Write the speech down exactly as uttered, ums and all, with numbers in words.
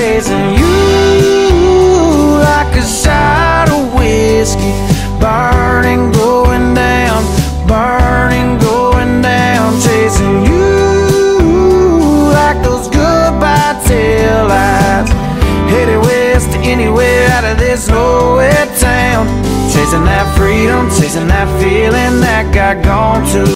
chasing you like a shot of whiskey, burning, going down, burning, going down, chasing you like those goodbye tail lights, headed west to anywhere out of this nowhere town, chasing that freedom, chasing that feeling that got gone too